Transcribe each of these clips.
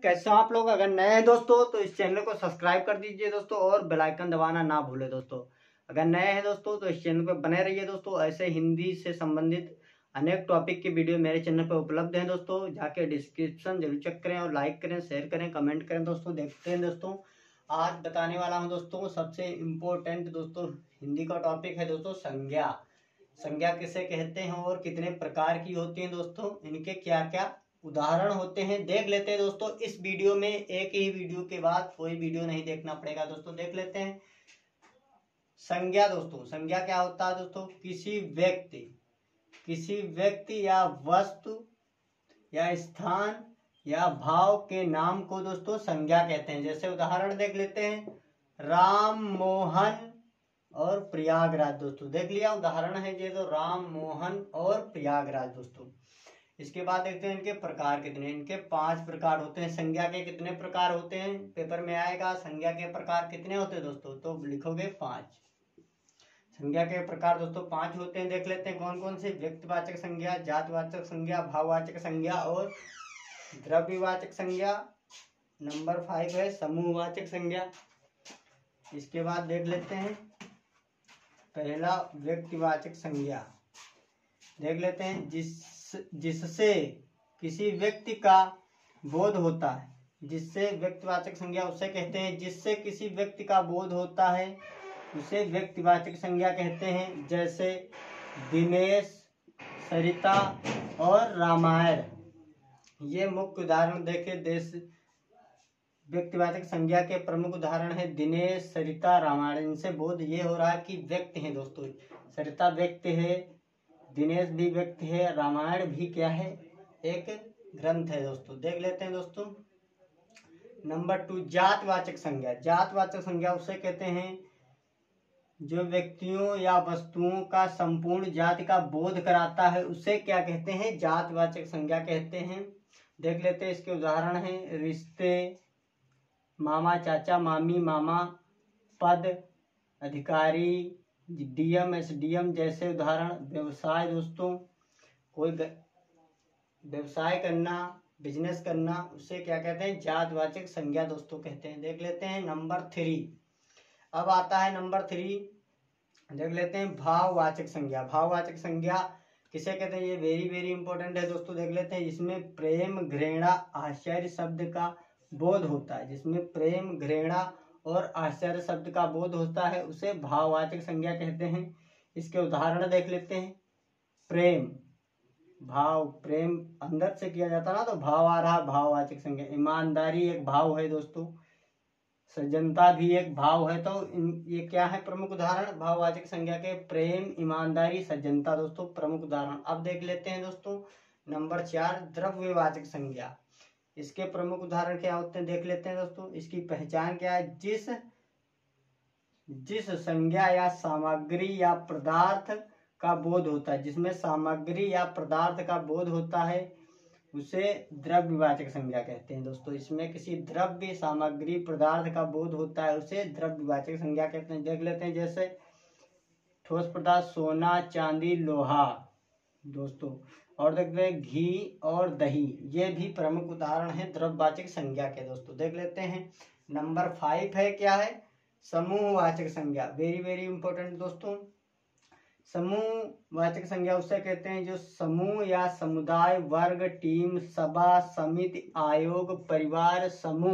कैसे हो आप लोग। अगर नए हैं दोस्तों तो इस चैनल को सब्सक्राइब कर दीजिए दोस्तों और बेल आइकन दबाना ना भूले दोस्तों। अगर नए हैं दोस्तों तो इस चैनल पर बने रहिए दोस्तों। ऐसे हिंदी से संबंधित अनेक टॉपिक के वीडियो मेरे चैनल पर उपलब्ध हैं दोस्तों। जाके डिस्क्रिप्शन जरूर चेक करें और लाइक करें, शेयर करें, कमेंट करें दोस्तों। देखते हैं दोस्तों, आज बताने वाला हूँ दोस्तों सबसे इम्पोर्टेंट दोस्तों हिंदी का टॉपिक है दोस्तों संज्ञा। संज्ञा किसे कहते हैं और कितने प्रकार की होती हैं दोस्तों, इनके क्या क्या उदाहरण होते हैं देख लेते हैं दोस्तों। इस वीडियो में एक ही वीडियो के बाद कोई वीडियो नहीं देखना पड़ेगा दोस्तों। देख लेते हैं संज्ञा दोस्तों। संज्ञा क्या होता है दोस्तों? किसी व्यक्ति या वस्तु या स्थान या भाव के नाम को दोस्तों संज्ञा कहते हैं। जैसे उदाहरण देख लेते हैं, राम मोहन और प्रयागराज दोस्तों। देख लिया उदाहरण है ये तो, राम मोहन और प्रयागराज दोस्तों। इसके बाद देखते हैं इनके प्रकार कितने। इनके 5 प्रकार होते हैं। संज्ञा के कितने प्रकार होते हैं, पेपर में आएगा संज्ञा के प्रकार कितने होते हैं दोस्तों, तो लिखोगे 5। संज्ञा के प्रकार दोस्तों 5 होते हैं। देख लेते हैं कौन कौन से। व्यक्तिवाचक संज्ञा, जातवाचक संज्ञा, भाववाचक संज्ञा और द्रव्यवाचक संज्ञा। नंबर 5 है समूहवाचक संज्ञा। इसके बाद देख लेते हैं पहला व्यक्तिवाचक संज्ञा। देख लेते हैं जिससे किसी व्यक्ति का बोध होता है। जिससे व्यक्तिवाचक संज्ञा उसे कहते हैं जिससे किसी व्यक्ति का बोध होता है, उसे व्यक्तिवाचक संज्ञा कहते हैं। जैसे दिनेश, सरिता और रामायण, ये मुख्य उदाहरण देखे। देश व्यक्तिवाचक संज्ञा के प्रमुख उदाहरण है दिनेश, सरिता, रामायण। इनसे बोध ये हो रहा है कि व्यक्ति है दोस्तों। सरिता व्यक्ति है, दिनेश भी व्यक्ति है, रामायण भी क्या है, एक ग्रंथ है दोस्तों। देख लेते हैं दोस्तों नंबर 2 जातवाचक संज्ञा। जातवाचक संज्ञा उसे कहते हैं जो व्यक्तियों या वस्तुओं का संपूर्ण जाति का बोध कराता है, उसे क्या कहते हैं, जातवाचक संज्ञा कहते हैं। देख लेते हैं इसके उदाहरण हैं रिश्ते, मामा चाचा मामी मामा, पद, अधिकारी, डीएम एसडीएम जैसे उदाहरण। व्यवसाय दोस्तों, कोई व्यवसाय करना, बिजनेस करना, उसे क्या कहते हैं, जातवाचक संज्ञा दोस्तों कहते हैं। देख लेते हैं नंबर 3। अब आता है नंबर 3, देख लेते हैं भाववाचक संज्ञा। भाववाचक संज्ञा किसे कहते हैं, ये वेरी वेरी इंपॉर्टेंट है दोस्तों। देख लेते हैं इसमें प्रेम, घृणा, आश्चर्य शब्द का बोध होता है। जिसमें प्रेम, घृणा और आश्चर्य शब्द का बोध होता है, उसे भाववाचक संज्ञा कहते हैं। इसके उदाहरण देख लेते हैं। प्रेम, भाव, प्रेम अंदर से किया जाता ना तो भाव आ रहा, भाववाचक संज्ञा। ईमानदारी एक भाव है दोस्तों, सज्जनता भी एक भाव है। तो ये क्या है, प्रमुख उदाहरण भाववाचक संज्ञा के। प्रेम, ईमानदारी, सज्जनता दोस्तों प्रमुख उदाहरण। अब देख लेते हैं दोस्तों नंबर 4 द्रव्यवाचक संज्ञा। इसके प्रमुख उदाहरण क्या होते हैं देख लेते हैं दोस्तों। इसकी पहचान क्या है, जिस संज्ञा या सामग्री या पदार्थ का बोध होता है, जिसमें सामग्री या पदार्थ का बोध होता है, उसे द्रव्यवाचक संज्ञा कहते हैं दोस्तों। इसमें किसी द्रव्य, सामग्री, पदार्थ का बोध होता है, उसे द्रव्यवाचक संज्ञा कहते हैं। देख लेते हैं जैसे ठोस पदार्थ सोना, चांदी, लोहा दोस्तों। और देखते हैं घी और दही, ये भी प्रमुख उदाहरण है द्रव्यवाचक संज्ञा के दोस्तों। देख लेते हैं नंबर 5 है क्या है, समूहवाचक संज्ञा। वेरी वेरी इंपॉर्टेंट दोस्तों। समूहवाचक संज्ञा उसे कहते हैं जो समूह या समुदाय, वर्ग, टीम, सभा, समिति, आयोग, परिवार,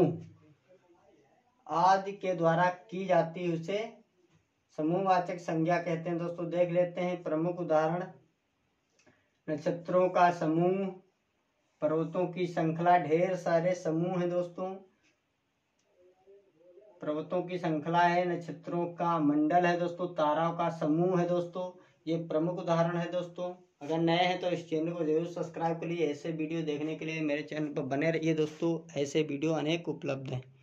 समूह आदि के द्वारा की जाती है, उसे समूहवाचक संज्ञा कहते हैं दोस्तों। देख लेते हैं प्रमुख उदाहरण, नक्षत्रों का समूह, पर्वतों की श्रृंखला, ढेर सारे समूह हैं दोस्तों। पर्वतों की श्रृंखला है, नक्षत्रों का मंडल है दोस्तों, ताराओं का समूह है दोस्तों। ये प्रमुख उदाहरण है दोस्तों। अगर नए हैं तो इस चैनल को जरूर सब्सक्राइब करिए। ऐसे वीडियो देखने के लिए मेरे चैनल पर बने रहिए दोस्तों। ऐसे वीडियो अनेक उपलब्ध हैं।